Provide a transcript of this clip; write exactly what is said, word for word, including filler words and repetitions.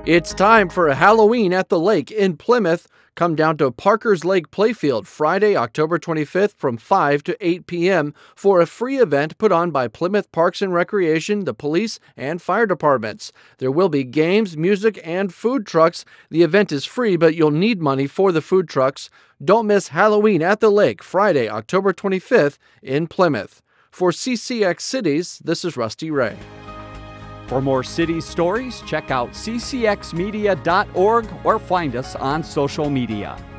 It's time for Halloween at the Lake in Plymouth. Come down to Parkers Lake Playfield Friday, October twenty-fifth from five to eight p m for a free event put on by Plymouth Parks and Recreation, the police, and fire departments. There will be games, music, and food trucks. The event is free, but you'll need money for the food trucks. Don't miss Halloween at the Lake Friday, October twenty-fifth in Plymouth. For C C X Cities, this is Rusty Ray. For more city stories, check out c c x media dot org or find us on social media.